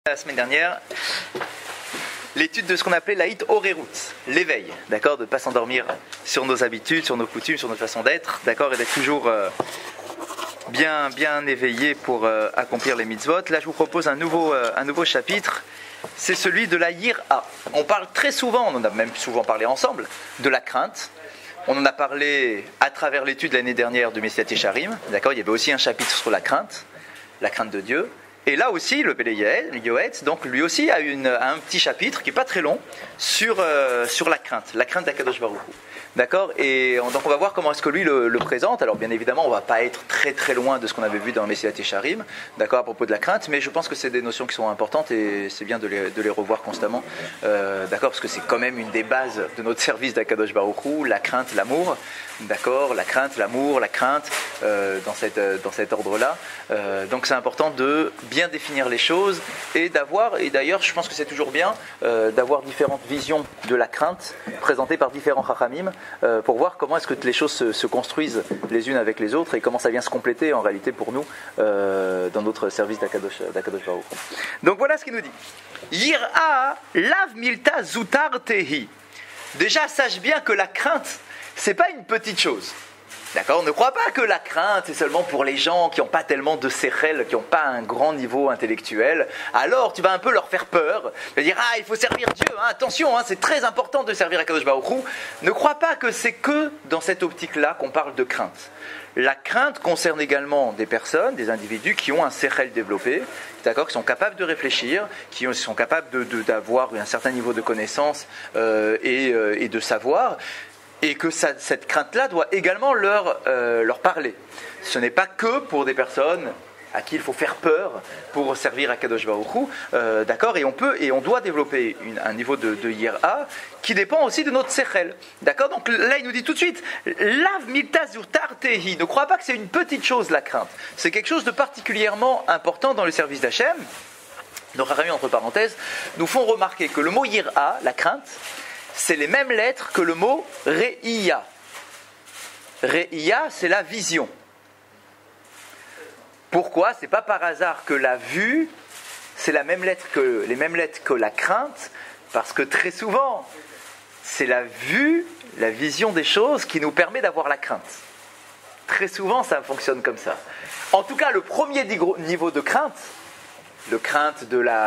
La semaine dernière, l'étude de ce qu'on appelait l'Aït Orerut, l'éveil, d'accord, de ne pas s'endormir sur nos habitudes, sur nos coutumes, sur notre façon d'être, d'accord, et d'être toujours bien éveillé pour accomplir les mitzvot. Là, je vous propose un nouveau chapitre, c'est celui de la Yir'a. On parle très souvent, on en a même souvent parlé ensemble, de la crainte. On en a parlé à travers l'étude l'année dernière de Messilat Yesharim, d'accord, il y avait aussi un chapitre sur la crainte de Dieu. Et là aussi, le Pélé Yoetz, donc lui aussi a un petit chapitre qui n'est pas très long sur la crainte d'Akadosh Baruch Hu. D'accord. Et donc on va voir comment est-ce que lui le présente. Alors bien évidemment, on ne va pas être très très loin de ce qu'on avait vu dans Messilat Yesharim, d'accord, à propos de la crainte, mais je pense que c'est des notions qui sont importantes et c'est bien de les revoir constamment, d'accord, parce que c'est quand même une des bases de notre service d'Akadosh Baruch Hu, la crainte, l'amour, d'accord, la crainte, l'amour, la crainte, dans cet ordre-là. Donc c'est important de bien définir les choses et d'ailleurs je pense que c'est toujours bien d'avoir différentes visions de la crainte présentées par différents chachamim pour voir comment est-ce que les choses se construisent les unes avec les autres et comment ça vient se compléter en réalité pour nous dans notre service d'Akadosh Baruch Hu. Donc voilà ce qu'il nous dit. Yir'a lav milta zutar tehi. Déjà sache bien que la crainte c'est pas une petite chose. D'accord, ne crois pas que la crainte c'est seulement pour les gens qui n'ont pas tellement de sechel, qui n'ont pas un grand niveau intellectuel. Alors tu vas un peu leur faire peur, tu vas dire il faut servir Dieu, attention, c'est très important de servir Akadosh Baruch Hu. Ne crois pas que c'est que dans cette optique-là qu'on parle de crainte. La crainte concerne également des personnes, des individus qui ont un sechel développé, d'accord, qui sont capables de réfléchir, qui sont capables d'avoir un certain niveau de connaissance et de savoir. Et que cette crainte-là doit également leur parler. Ce n'est pas que pour des personnes à qui il faut faire peur pour servir à Kadosh Baruch Hu, d'accord, et on doit développer un niveau de Yir'a qui dépend aussi de notre sechel, d'accord. Donc là il nous dit tout de suite, lav milta zutar tehi. Ne crois pas que c'est une petite chose la crainte. C'est quelque chose de particulièrement important dans le service d'Hachem. Nos rachamim entre parenthèses nous font remarquer que le mot Yir'a, la crainte, c'est les mêmes lettres que le mot Re'iya. Re'iya, c'est la vision. Pourquoi ? C'est pas par hasard que la vue, c'est les mêmes lettres que la crainte, parce que très souvent, c'est la vue, la vision des choses qui nous permet d'avoir la crainte. Très souvent, ça fonctionne comme ça. En tout cas, le premier niveau de crainte, la crainte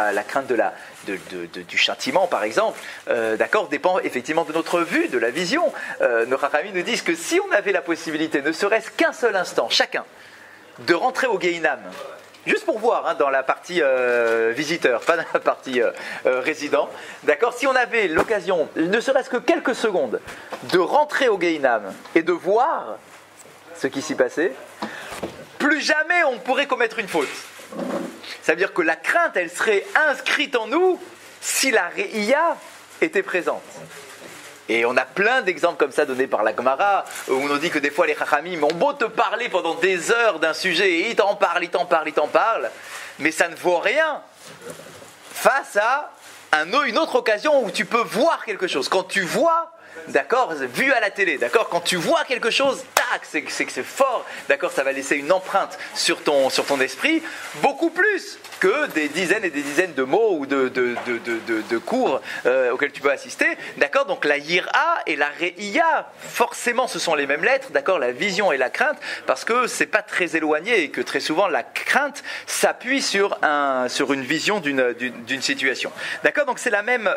du châtiment, par exemple, d'accord, dépend effectivement de notre vue, de la vision. Nos rachamim nous disent que si on avait la possibilité, ne serait-ce qu'un seul instant, chacun, de rentrer au Gehinam, juste pour voir, dans la partie visiteur, pas dans la partie résident, d'accord, si on avait l'occasion, ne serait-ce que quelques secondes, de rentrer au Gehinam et de voir ce qui s'y passait, plus jamais on pourrait commettre une faute. Ça veut dire que la crainte, elle serait inscrite en nous si la Re'iya était présente. Et on a plein d'exemples comme ça donnés par la Gemara, où on nous dit que des fois les Chachamim ont beau te parler pendant des heures d'un sujet, et ils t'en parlent, mais ça ne vaut rien face à une autre occasion où tu peux voir quelque chose. Quand tu vois, d'accord, vu à la télé, d'accord, quand tu vois quelque chose, tac, c'est que c'est fort, d'accord, ça va laisser une empreinte sur ton esprit, beaucoup plus que des dizaines et des dizaines de mots ou de cours auxquels tu peux assister, d'accord. Donc la Yir'a et la Re'iya, forcément ce sont les mêmes lettres, d'accord, la vision et la crainte, parce que c'est pas très éloigné et que très souvent la crainte s'appuie sur une vision d'une situation, d'accord. Donc c'est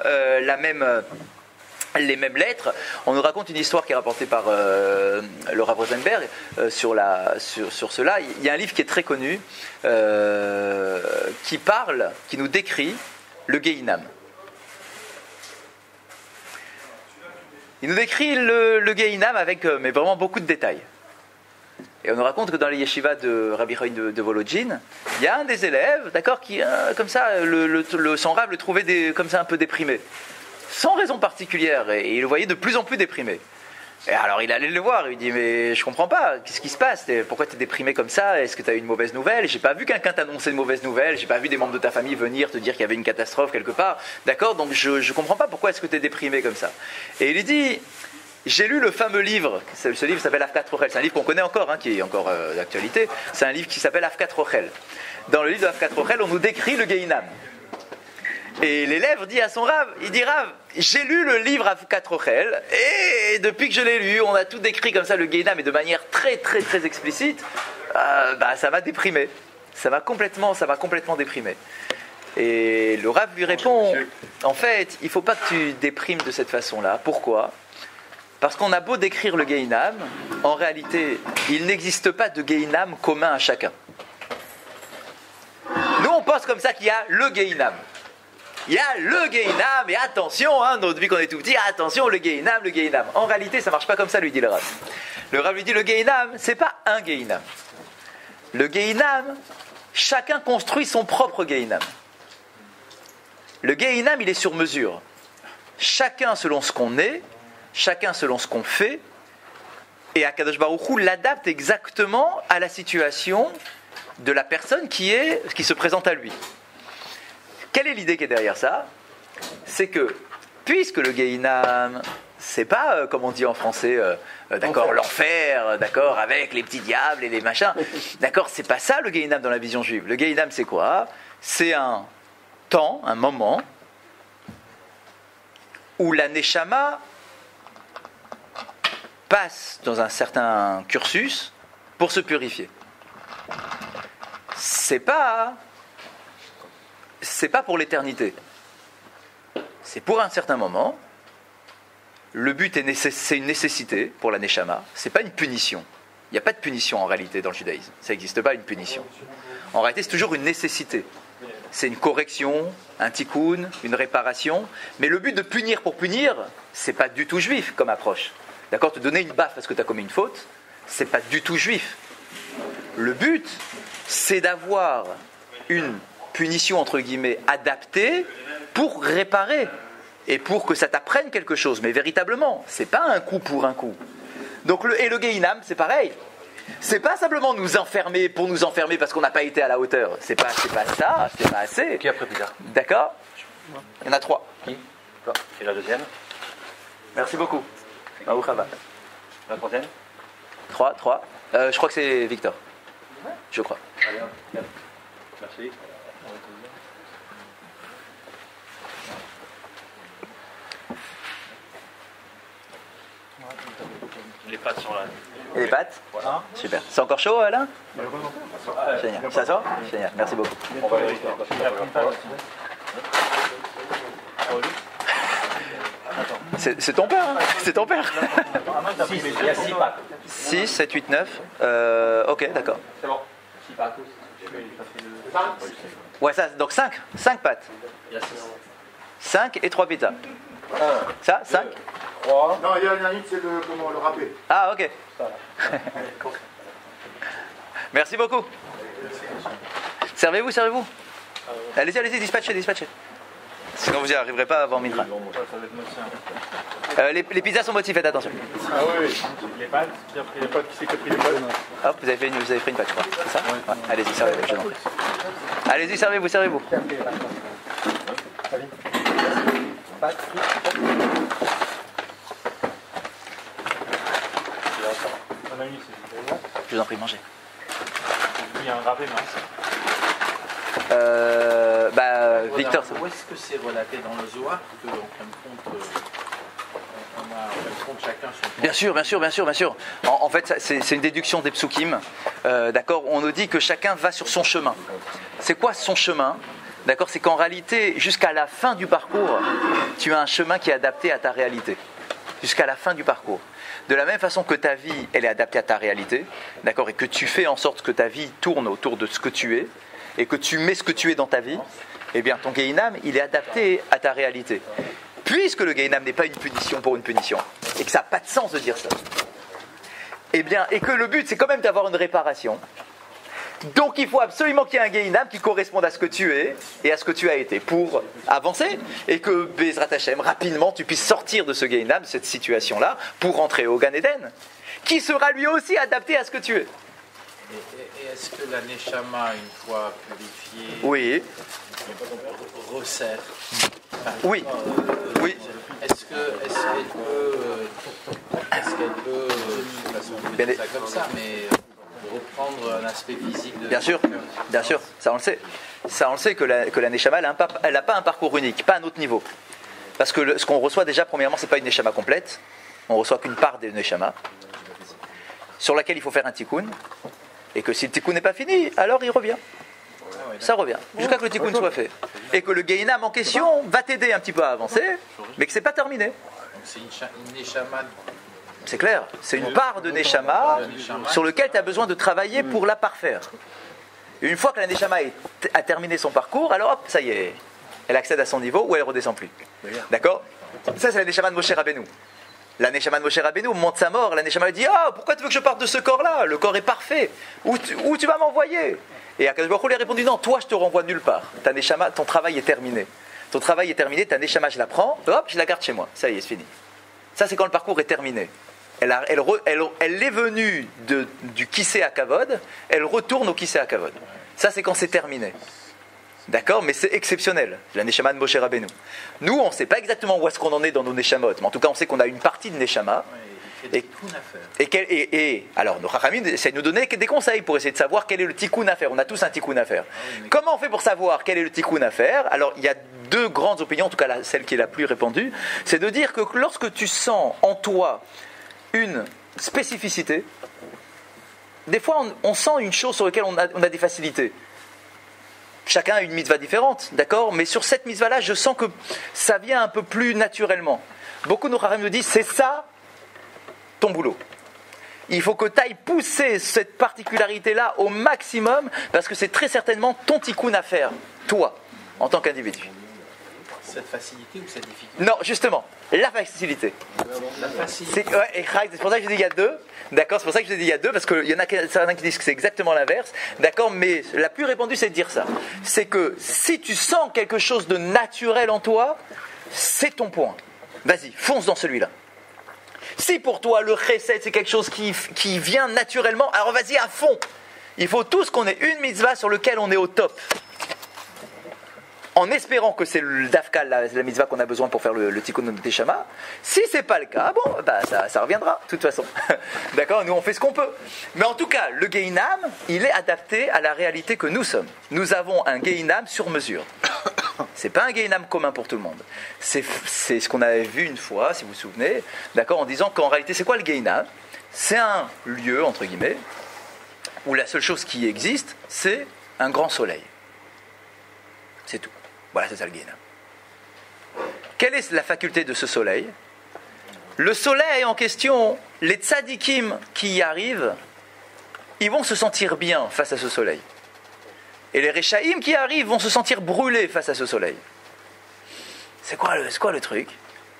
les mêmes lettres. On nous raconte une histoire qui est rapportée par le Rav Rosenberg sur cela. Il y a un livre qui est très connu qui nous décrit le Gehinam. Il nous décrit le Gehinam avec mais vraiment beaucoup de détails. Et on nous raconte que dans les yeshivas de Rabbi Chaim de Volodjine, il y a un des élèves, d'accord, qui comme ça, son Rav le trouvait comme ça un peu déprimé. Sans raison particulière, et il le voyait de plus en plus déprimé. Et alors il allait le voir, il lui dit mais je comprends pas, qu'est-ce qui se passe, pourquoi tu es déprimé comme ça, est-ce que tu as eu une mauvaise nouvelle, j'ai pas vu quelqu'un t'annoncer une mauvaise nouvelle, j'ai pas vu des membres de ta famille venir te dire qu'il y avait une catastrophe quelque part, d'accord, donc je comprends pas pourquoi est-ce que tu es déprimé comme ça. Et il lui dit j'ai lu le fameux livre, ce livre s'appelle Afkat Rochel, c'est un livre qu'on connaît encore, qui est encore d'actualité, c'est un livre qui s'appelle Afkat Rochel. Dans le livre de Afkat Rochel, on nous décrit le Gehinam. Et l'élève dit à son Rav, il dit Rav, j'ai lu le livre Avukat Rochel, et depuis que je l'ai lu, on a tout décrit comme ça, le Gehinam, mais de manière très très très explicite, ça m'a déprimé. Ça m'a complètement déprimé. Et le Rav lui répond, en fait, il ne faut pas que tu déprimes de cette façon-là. Pourquoi ? Parce qu'on a beau décrire le Gehinam, en réalité, il n'existe pas de Gehinam commun à chacun. Nous, on pense comme ça qu'il y a le Gehinam. Il y a le Gehinam, et attention, depuis qu'on est tout petit, attention, le Gehinam. En réalité, ça ne marche pas comme ça, lui dit le Rav. Le Rav lui dit, le Gehinam, ce n'est pas un Gehinam. Le Gehinam, chacun construit son propre Gehinam. Le Gehinam, il est sur mesure. Chacun selon ce qu'on est, chacun selon ce qu'on fait, et Akadosh Baruch Hu l'adapte exactement à la situation de la personne qui se présente à lui. Quelle est l'idée qui est derrière ça ? C'est que, puisque le Gehinam, c'est pas, comme on dit en français, d'accord, l'enfer, d'accord, avec les petits diables et les machins, d'accord, c'est pas ça le Gehinam dans la vision juive. Le Gehinam, c'est quoi ? C'est un temps, un moment, où la Neshama passe dans un certain cursus pour se purifier. C'est pas pour l'éternité. C'est pour un certain moment. Le but c'est une nécessité pour la Neshama. C'est pas une punition. Il n'y a pas de punition en réalité dans le judaïsme. Ça n'existe pas une punition. En réalité, c'est toujours une nécessité. C'est une correction, un tikkun, une réparation. Mais le but de punir pour punir, c'est pas du tout juif comme approche. D'accord, te donner une baffe parce que tu as commis une faute, c'est pas du tout juif. Le but, c'est d'avoir une punition entre guillemets adaptée pour réparer et pour que ça t'apprenne quelque chose. Mais véritablement, c'est pas un coup pour un coup. Donc le Gehinam, c'est pareil. C'est pas simplement nous enfermer pour nous enfermer parce qu'on n'a pas été à la hauteur. C'est pas ça, c'est pas assez. Qui après plus tard ? D'accord ? Il y en a 3. Qui ? Toi. Et la deuxième ? Merci beaucoup. Maouchava. La troisième ? 3. Je crois que c'est Victor. Je crois. Allez, hop. Merci. Les pattes sont là. Et les pattes ? Voilà. Super. C'est encore chaud, Alain ? Génial. Ça sort ? Génial. Merci beaucoup. On va vérifier. C'est ton père, hein ? C'est ton père. Il y a 6 pattes. 6, 7, 8, 9. Ok, d'accord. C'est bon. 6 pattes. Ouais, ça, donc 5 pattes. Il y a 6. 5 et 3 pizzas. Ça, 5 3. Non, il y a une, c'est le râpé. Ah, ok. Merci beaucoup. Servez-vous. Allez-y, dispatchez. Sinon vous n'y arriverez pas avant Mitra. Les pizzas sont motivées, faites attention. Ah oui. Les pattes. Les pâtes, qui c'est qui a pris les pâtes? Hop, vous avez pris une pâte, je crois. C'est ça ? Ouais. Allez-y, servez-vous, je vous en prie. Allez-y, servez-vous. Je vous en prie, mangez. Il y a un râpé, non ? Victor. Où est-ce que c'est relaté dans le Zohar que, en fin de compte, chacun son... Bien sûr. En fait, c'est une déduction des psukim. D'accord, on nous dit que chacun va sur son chemin. C'est quoi son chemin ? D'accord, c'est qu'en réalité, jusqu'à la fin du parcours, tu as un chemin qui est adapté à ta réalité. Jusqu'à la fin du parcours. De la même façon que ta vie, elle est adaptée à ta réalité, d'accord, et que tu fais en sorte que ta vie tourne autour de ce que tu es, et que tu mets ce que tu es dans ta vie, eh bien ton Gehinam, il est adapté à ta réalité. Puisque le Gehinam n'est pas une punition pour une punition, et que ça n'a pas de sens de dire ça, eh bien, et que le but c'est quand même d'avoir une réparation, donc il faut absolument qu'il y ait un Gehinam qui corresponde à ce que tu es et à ce que tu as été pour avancer, et que Bezrat Hashem, rapidement tu puisses sortir de ce Gehinam, de cette situation-là, pour rentrer au Gan Eden, qui sera lui aussi adapté à ce que tu es. Et est-ce que la Neshama, une fois purifiée, Oui. resserre Oui. Est-ce qu'elle peut, de façon Bien, ça comme ça, mais reprendre un aspect physique de Bien sûr, ça on le sait. Ça, on le sait que la Neshama, elle n'a pas un parcours unique, pas un autre niveau. Parce que ce qu'on reçoit déjà, premièrement, ce n'est pas une Neshama complète. On reçoit qu'une part des Neshama, sur laquelle il faut faire un tikkun. Et que si le tikkun n'est pas fini, alors il revient. Ça revient, jusqu'à que le tikkun soit fait. Et que le Gehinam en question va t'aider un petit peu à avancer, mais que c'est pas terminé. Donc c'est une neshama. C'est clair, c'est une part de Neshama sur lequel tu as besoin de travailler pour la parfaire. Et une fois que la Neshama a terminé son parcours, alors hop, ça y est, elle accède à son niveau ou elle redescend plus. D'accord? Ça, c'est la Neshama de Moshe Rabbeinu. La Neshama de Moshe Rabbeinu, au moment de sa mort, la Neshama lui dit: ah, pourquoi tu veux que je parte de ce corps-là? Le corps est parfait. Où tu vas m'envoyer? Et Akadosh Baruch Hu lui a répondu: non, toi, je te renvoie nulle part. Ta Neshama, ton travail est terminé. Ton travail est terminé, ta Neshama, je la prends, hop, je la garde chez moi. Ça y est, c'est fini. Ça, c'est quand le parcours est terminé. Elle est venue du Kisei Hakavod, elle retourne au Kisei Hakavod. Ça, c'est quand c'est terminé. D'accord? Mais c'est exceptionnel, la Neshama de Moshe Rabbeinu. Nous, on ne sait pas exactement où est-ce qu'on en est dans nos Neshamot, mais en tout cas, on sait qu'on a une partie de Neshama. Et alors, nos Chachamim essaient de nous donner des conseils pour essayer de savoir quel est le tikkun à faire. On a tous un tikkun à faire. Comment on fait pour savoir quel est le tikkun à faire? Alors, il y a deux grandes opinions, en tout cas celle qui est la plus répandue, c'est de dire que lorsque tu sens en toi une spécificité, des fois on sent une chose sur laquelle on a des facilités. Chacun a une mitzvah différente, d'accord? Mais sur cette mitzvah-là, je sens que ça vient un peu plus naturellement. Beaucoup de nos Chachamim nous disent: c'est ça ton boulot. Il faut que tu ailles pousser cette particularité-là au maximum, parce que c'est très certainement ton tikkun à faire, toi, en tant qu'individu. Cette facilité ou cette difficulté? Non, justement, la facilité. La facilité. C'est pour ça que je dis il y a deux. D'accord, c'est pour ça que je dis il y a deux, parce qu'il y en a certains qui disent que c'est exactement l'inverse. D'accord, mais la plus répandue, c'est de dire ça. C'est que si tu sens quelque chose de naturel en toi, c'est ton point. Vas-y, fonce dans celui-là. Si pour toi le chesed c'est quelque chose qui vient naturellement, alors vas-y à fond. Il faut tous qu'on ait une mitzvah sur laquelle on est au top. En espérant que c'est le dafka, la mitzvah qu'on a besoin pour faire le tikkun de Neshama. Si c'est pas le cas, bon, bah ça reviendra, de toute façon. D'accord, nous on fait ce qu'on peut. Mais en tout cas, le Gehinam, il est adapté à la réalité que nous sommes. Nous avons un Gehinam sur mesure. C'est pas un Gehinam commun pour tout le monde. C'est ce qu'on avait vu une fois, si vous vous souvenez, d'accord, en disant qu'en réalité, c'est quoi le Gehinam? C'est un lieu, entre guillemets, où la seule chose qui existe, c'est un grand soleil. C'est tout. Voilà, c'est ça le Gehinam. Quelle est la faculté de ce soleil? Le soleil en question, les tzadikim qui y arrivent, ils vont se sentir bien face à ce soleil. Et les Rechaïm qui arrivent vont se sentir brûlés face à ce soleil. C'est quoi le truc?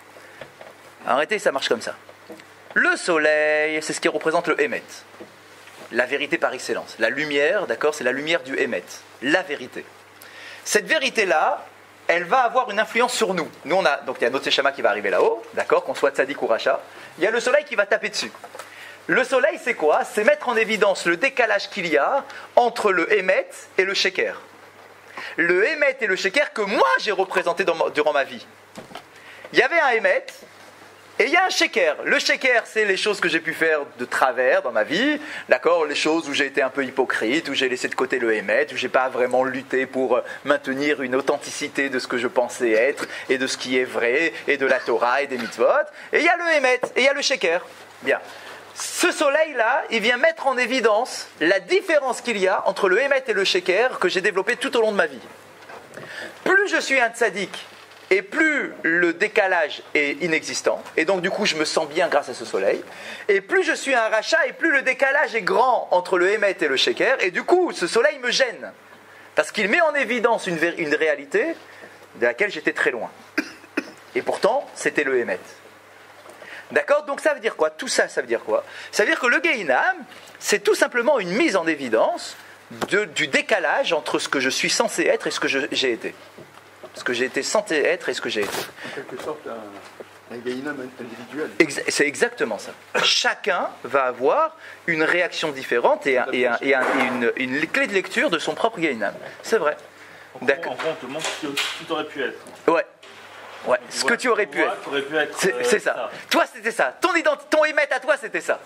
Arrêtez, ça marche comme ça. Le soleil, c'est ce qui représente le Emet. La vérité par excellence. La lumière, d'accord, c'est la lumière du Emet. La vérité. Cette vérité-là, elle va avoir une influence sur nous. Nous, donc il y a notre Neshama qui va arriver là-haut, d'accord, qu'on soit tzaddik ou racha. Il y a le soleil qui va taper dessus. Le soleil, c'est quoi? C'est mettre en évidence le décalage qu'il y a entre le Emet et le Sheker. Le Emet et le Sheker que moi, j'ai représenté durant ma vie. Il y avait un Emet et il y a un Sheker. Le Sheker, c'est les choses que j'ai pu faire de travers dans ma vie, d'accord, les choses où j'ai été un peu hypocrite, où j'ai laissé de côté le Emet, où j'ai pas vraiment lutté pour maintenir une authenticité de ce que je pensais être, et de ce qui est vrai, et de la Torah, et des mitzvot. Et il y a le Emet, et il y a le Sheker. Bien. Ce soleil-là, il vient mettre en évidence la différence qu'il y a entre le Emet et le Sheker que j'ai développé tout au long de ma vie. Plus je suis un tzaddik, et plus le décalage est inexistant, et donc du coup je me sens bien grâce à ce soleil, et plus je suis un rachat, et plus le décalage est grand entre le Emet et le Sheker, et du coup ce soleil me gêne, parce qu'il met en évidence une réalité de laquelle j'étais très loin. Et pourtant, c'était le Emet. D'accord? Donc ça veut dire quoi? Tout ça, ça veut dire quoi? Ça veut dire que le Gehinam, c'est tout simplement une mise en évidence du décalage entre ce que je suis censé être et ce que j'ai été. Ce que j'ai été censé être et ce que j'ai été. En quelque sorte, un Gehinam individuel. C'est exactement ça. Chacun va avoir une réaction différente et une clé de lecture de son propre Gehinam. C'est vrai. D'accord. En gros, on te montre ce que tu aurais pu être. Ouais. Ouais, ce que tu aurais pu être. C'est ça. Toi, c'était ça. Ton émet à toi, c'était ça.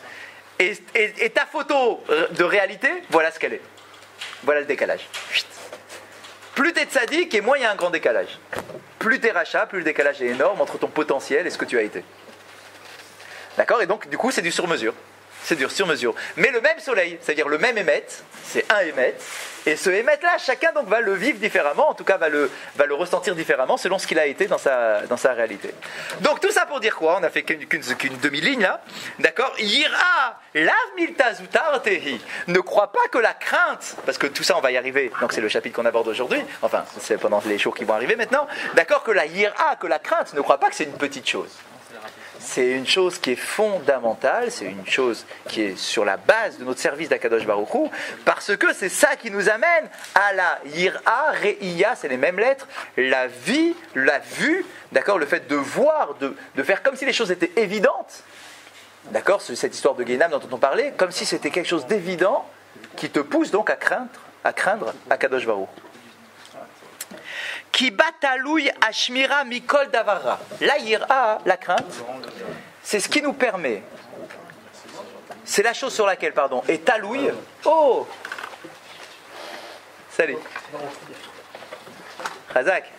Et ta photo de réalité, voilà ce qu'elle est. Voilà le décalage. plus t'es tzaddik et moins il y a un grand décalage. Plus t'es rachat, plus le décalage est énorme entre ton potentiel et ce que tu as été. D'accord? Et donc, du coup, c'est du sur-mesure. C'est du sur-mesure. Mais le même soleil, c'est-à-dire le même émet, c'est un émet, et ce émet-là, chacun donc va le vivre différemment, en tout cas va le ressentir différemment selon ce qu'il a été dans sa réalité. Donc tout ça pour dire quoi? On a fait qu'une demi-ligne là, d'accord? Yira, lav milta zutar tehi. Ne crois pas que la crainte, parce que tout ça on va y arriver, donc c'est le chapitre qu'on aborde aujourd'hui, enfin c'est pendant les jours qui vont arriver maintenant, d'accord? Que la yira, que la crainte, ne crois pas que c'est une petite chose. C'est une chose qui est fondamentale, c'est une chose qui est sur la base de notre service d'Akadosh Baruch Hu, parce que c'est ça qui nous amène à la yira, reiya, c'est les mêmes lettres, la vie, la vue, d'accord, le fait de voir, de faire comme si les choses étaient évidentes, d'accord, cette histoire de Guénam dont on parlait, comme si c'était quelque chose d'évident qui te pousse donc à craindre Akadosh Baruch Hu. Ki batalouy ashmira mikol davara. La yira, la crainte, c'est ce qui nous permet. C'est la chose sur laquelle, pardon, et talouy. Oh, salut. Razak.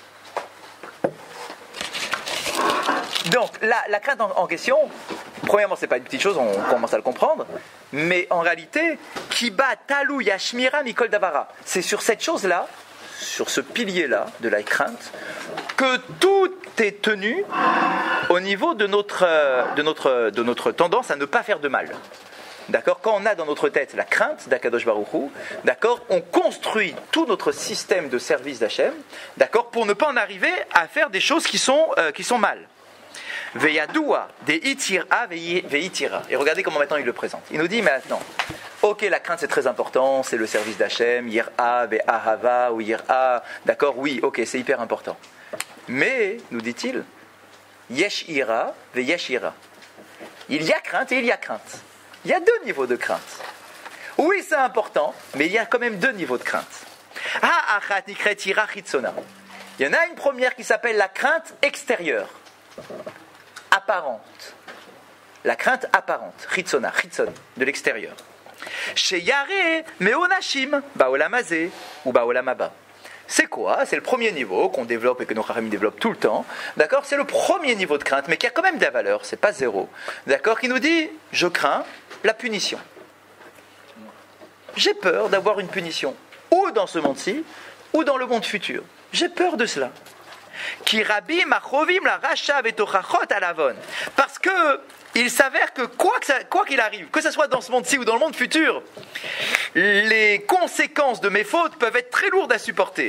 Donc, la crainte en question, premièrement, c'est pas une petite chose, on commence à le comprendre, mais en réalité, ki batalouy ashmira mikol davara. C'est sur cette chose-là, sur ce pilier-là de la crainte, que tout est tenu au niveau de notre tendance à ne pas faire de mal. D'accord? Quand on a dans notre tête la crainte d'Akadosh Baruch Hu, d'accord, on construit tout notre système de service d'Hachem, d'accord, pour ne pas en arriver à faire des choses qui sont mal. Veyadoua, des itira, veitira. Et regardez comment maintenant il le présente. Il nous dit maintenant, ok, la crainte c'est très important, c'est le service d'Hachem, yira, ve'ahava, ou yira, d'accord, oui, ok, c'est hyper important. Mais, nous dit-il, yesh ira, veyesh ira. Il y a crainte et il y a crainte. Il y a deux niveaux de crainte. Oui, c'est important, mais il y a quand même deux niveaux de crainte. Ha'achat nikret ira chitzona. Il y en a une première qui s'appelle la crainte extérieure. Apparente. La crainte apparente, chitzona, chitzon, de l'extérieur. Chez Yare, meonashim, baolamazé ou baolamaba. C'est quoi? C'est le premier niveau qu'on développe et que nos Chachamim développent tout le temps. D'accord? C'est le premier niveau de crainte, mais qui a quand même de la valeur, c'est pas zéro. D'accord? Qui nous dit, je crains la punition. J'ai peur d'avoir une punition, ou dans ce monde-ci, ou dans le monde futur. J'ai peur de cela. Parce que il s'avère que quoi qu'il arrive, que ce soit dans ce monde-ci ou dans le monde futur, les conséquences de mes fautes peuvent être très lourdes à supporter.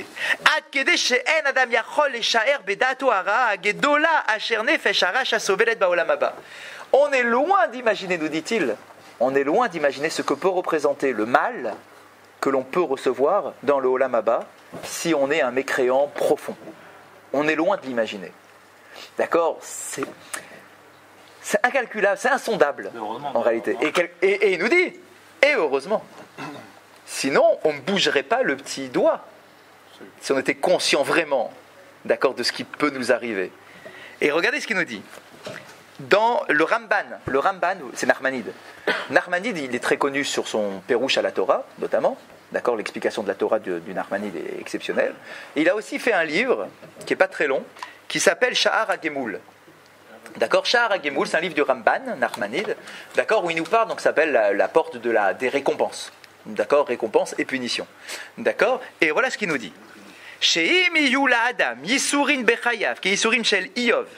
On est loin d'imaginer, nous dit-il, on est loin d'imaginer ce que peut représenter le mal que l'on peut recevoir dans le Olam Haba si on est un mécréant profond. On est loin de l'imaginer. D'accord? C'est incalculable, c'est insondable en réalité. Et il nous dit, et heureusement. Sinon, on ne bougerait pas le petit doigt. Si on était conscient vraiment, d'accord, de ce qui peut nous arriver. Et regardez ce qu'il nous dit. Dans le Ramban, c'est Nachmanide. Nachmanide, il est très connu sur son Pérouche à la Torah, notamment. D'accord, l'explication de la Torah du Nachmanide est exceptionnelle. Et il a aussi fait un livre, qui n'est pas très long, qui s'appelle Sha'ar HaGemoul. D'accord, Sha'ar HaGemoul, c'est un livre du Ramban, Nachmanide, d'accord, où il nous parle, donc ça s'appelle la porte des récompenses. D'accord, récompense et punition. D'accord, et voilà ce qu'il nous dit. She'im iyu la'adam, yisurin bechayav, ki yisurin shel Iyov.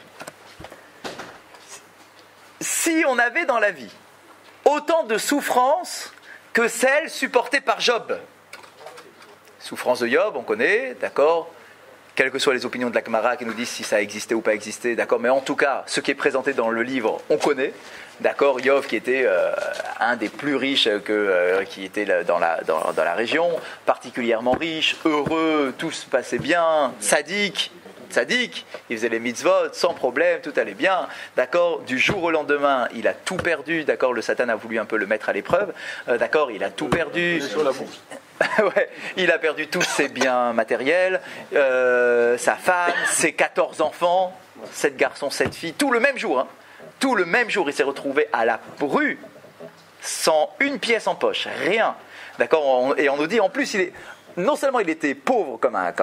Si on avait dans la vie autant de souffrances que celles supportées par Job. Souffrance de Job, on connaît, d'accord, quelles que soient les opinions de la Gemara qui nous disent si ça a existé ou pas existé, d'accord, mais en tout cas, ce qui est présenté dans le livre, on connaît, d'accord, Job qui était un des plus riches qui était dans la région, particulièrement riche, heureux, tout se passait bien, sadique, il faisait les mitzvot sans problème, tout allait bien, d'accord, du jour au lendemain, il a tout perdu, d'accord, le Satan a voulu un peu le mettre à l'épreuve, d'accord, il a tout perdu. Ouais, il a perdu tous ses biens matériels, sa femme, ses 14 enfants, 7 garçons, 7 filles, tout le même jour, hein. Tout le même jour, il s'est retrouvé à la rue, sans une pièce en poche, rien. D'accord, et on nous dit, en plus, non seulement il était pauvre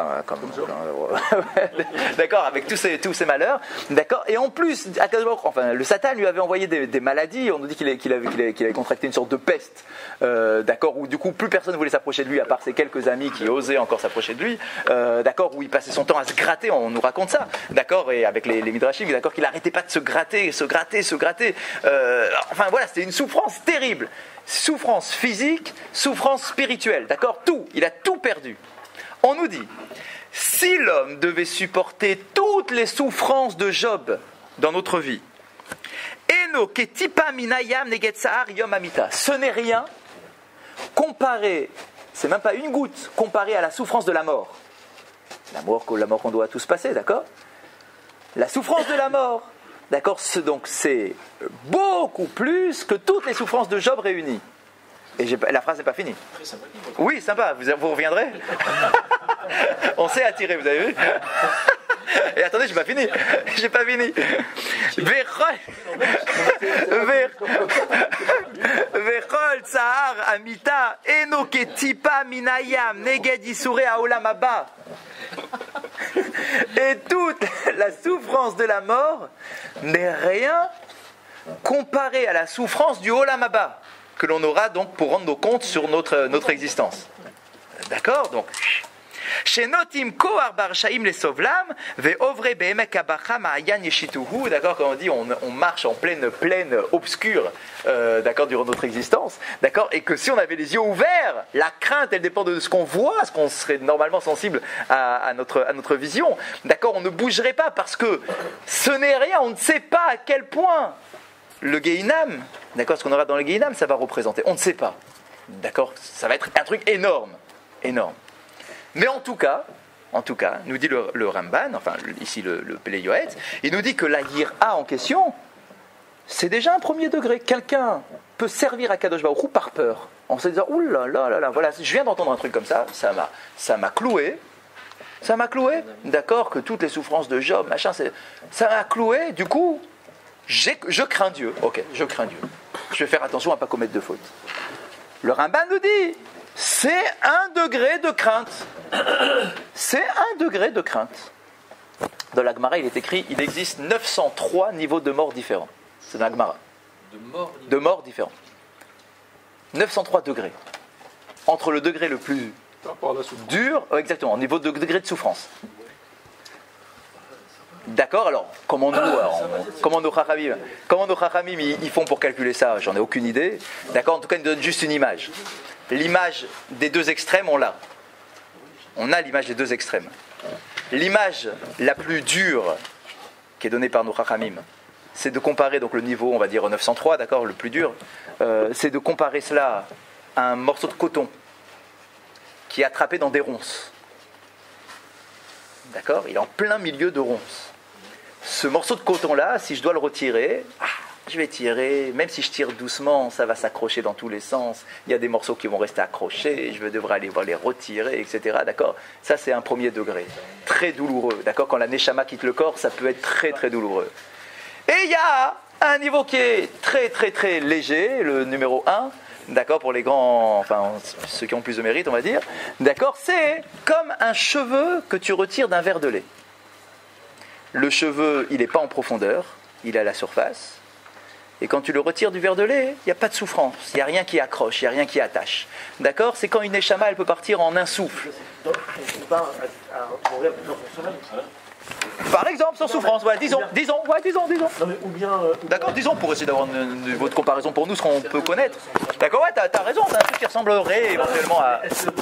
d'accord, avec tous ses malheurs, d'accord, et en plus, enfin, le Satan lui avait envoyé des maladies. On nous dit qu'il avait contracté une sorte de peste, d'accord, où du coup plus personne ne voulait s'approcher de lui à part ses quelques amis qui osaient encore s'approcher de lui, d'accord, où il passait son temps à se gratter. On nous raconte ça, d'accord, et avec les midrashim, d'accord, qu'il n'arrêtait pas de se gratter. Enfin voilà, c'était une souffrance terrible. Souffrance physique, souffrance spirituelle, d'accord, tout, il a tout perdu. On nous dit, si l'homme devait supporter toutes les souffrances de Job dans notre vie, Eno ketipa minayam negetsar yom amita, ce n'est rien comparé, c'est même pas une goutte, comparé à la souffrance de la mort. La mort qu'on doit tous passer, d'accord? La souffrance de la mort. D'accord, donc c'est beaucoup plus que toutes les souffrances de Job réunies. Et la phrase n'est pas finie. Oui, sympa, vous reviendrez. On s'est attiré, vous avez vu. Et attendez, j'ai pas fini. Vechol tsahar amita eno ketipa minayam neged yisure haolam haba. Et toute la souffrance de la mort n'est rien comparée à la souffrance du Olam Haba, que l'on aura donc pour rendre nos comptes sur notre existence. D'accord, donc. D'accord, quand on dit on marche en pleine obscure, d'accord, durant notre existence, d'accord, et que si on avait les yeux ouverts, la crainte elle dépend de ce qu'on voit, ce qu'on serait normalement sensible à notre vision, d'accord, on ne bougerait pas parce que ce n'est rien, on ne sait pas à quel point le Gehinam, d'accord, ce qu'on aura dans le Gehinam, ça va représenter, on ne sait pas, d'accord, ça va être un truc énorme. Mais en tout cas, nous dit le Ramban, enfin ici le Pélé Yoetz, il nous dit que la Yira en question, c'est déjà un premier degré. Quelqu'un peut servir à Kadosh Baruch Hu par peur, en se disant, ouh là là là là, voilà, je viens d'entendre un truc comme ça, ça m'a cloué, d'accord, que toutes les souffrances de Job, machin, ça m'a cloué, du coup, je crains Dieu, ok, je crains Dieu, je vais faire attention à ne pas commettre de faute. Le Ramban nous dit, c'est un degré de crainte. Dans la Gemara, il est écrit, il existe 903 niveaux de mort différents. C'est dans la Gemara. De mort différents. 903 degrés. Entre le degré le plus dur, exactement, au niveau de degré de souffrance. D'accord, alors, comment nos Chachamim ils font pour calculer ça, j'en ai aucune idée. D'accord, en tout cas, ils nous donnent juste une image. L'image des deux extrêmes, on l'a. On a l'image des deux extrêmes. L'image la plus dure qui est donnée par nos Chachamim, c'est de comparer donc le niveau, on va dire 903, d'accord, le plus dur, c'est de comparer cela à un morceau de coton qui est attrapé dans des ronces. D'accord, il est en plein milieu de ronces. Ce morceau de coton-là, si je dois le retirer, je vais tirer, même si je tire doucement, ça va s'accrocher dans tous les sens. Il y a des morceaux qui vont rester accrochés, je devrais aller les retirer, etc. D'accord ? Ça, c'est un premier degré. Très douloureux. D'accord ? Quand la Neshama quitte le corps, ça peut être très, très douloureux. Et il y a un niveau qui est très, très, très léger, le numéro 1. D'accord ? Pour les grands, enfin, ceux qui ont plus de mérite, on va dire. D'accord ? C'est comme un cheveu que tu retires d'un verre de lait. Le cheveu, il n'est pas en profondeur, il est à la surface. Et quand tu le retires du verre de lait, il n'y a pas de souffrance, il n'y a rien qui accroche, il n'y a rien qui attache. D'accord ? C'est quand une neshama, elle peut partir en un souffle. Par exemple, sans souffrance, voilà, disons. Non, mais ou bien, d'accord, disons, pour essayer d'avoir un niveau de comparaison pour nous, ce qu'on peut connaître. D'accord, ouais, t'as raison, c'est un truc qui ressemblerait éventuellement à...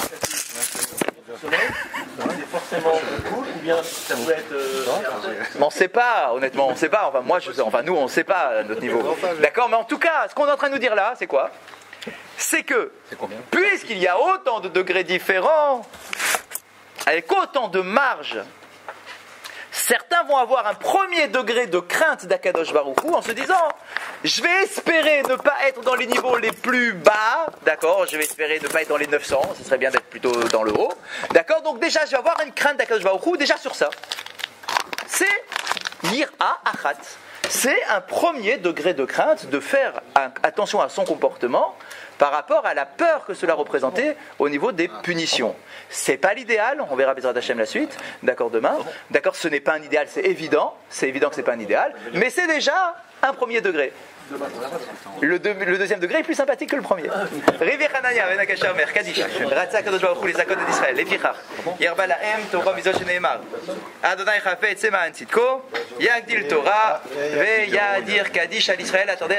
c'est forcément cool, ou bien ça peut être... Mais on ne sait pas, honnêtement, on ne sait pas. Nous, on ne sait pas à notre niveau. D'accord, mais en tout cas, ce qu'on est en train de nous dire là, c'est quoi ? C'est que, puisqu'il y a autant de degrés différents, avec autant de marge, certains vont avoir un premier degré de crainte d'Akadosh Baruch Hu en se disant, je vais espérer ne pas être dans les niveaux les plus bas, d'accord, je vais espérer ne pas être dans les 900, ce serait bien d'être plutôt dans le haut, d'accord, donc déjà je vais avoir une crainte d'Akadosh Baruch Hu, déjà sur ça. C'est l'ira achat, c'est un premier degré de crainte de faire attention à son comportement, par rapport à la peur que cela représentait au niveau des punitions. C'est pas l'idéal, on verra Bezrat Hashem la suite, d'accord, demain. D'accord, ce n'est pas un idéal, c'est évident que c'est pas un idéal, mais c'est déjà un premier degré. Le deuxième degré est plus sympathique que le premier. Rivi Hanania, Ben Akasher Mer, Kadish, Ratza Kadosh Baruch Hu, les Zakot d'Israël, les Fichach, Yerba Lahem, Torah Mizosh Neemar, Adonai Chafetz Seman Tzidko, Yagdil Torah, Ve Yadir Kadish à l'Israël. Attendez.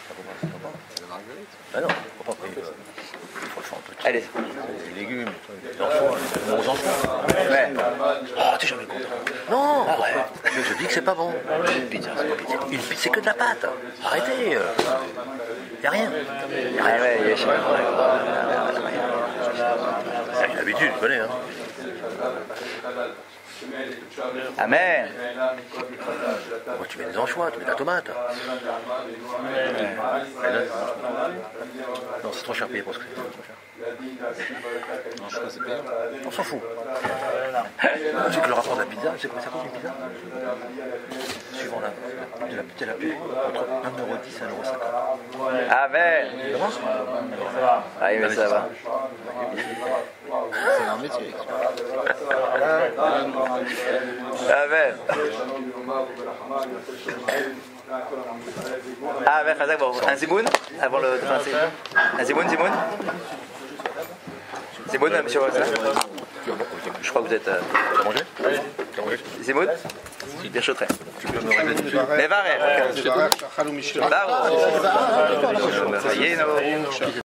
Ah non, on va pas prier. Allez. Les légumes, les enfants, aux enfants. Ouais. Oh, t'es jamais content. Non, ouais. Je dis que c'est pas bon. Une pizza, c'est pas pizza. Une pizza, c'est que de la pâte. Arrêtez. Y a rien. Y a rien. Ouais, il y a C'est une habitude, je connais. Hein. Amen. Moi, tu mets des anchois, tu mets de la tomate. Non, c'est trop cher payé pour ce que c'est. On s'en fout. Tu sais que le rapport de la pizza, c'est quoi ça coûte une pizza? Suivant la pub, entre 1,10 € et 1,50 €. Amen. Ah oui, mais ça va. C'est un métier. Amen. Amen, Chazak, bon. Un zimoun avant le. Un zimoun. Zimoun, monsieur Roxana. Je crois que vous êtes. Tu as mangé? Tu as mangé? Zimoun. Bien chaudré. Tu peux me répéter dessus? Mais va,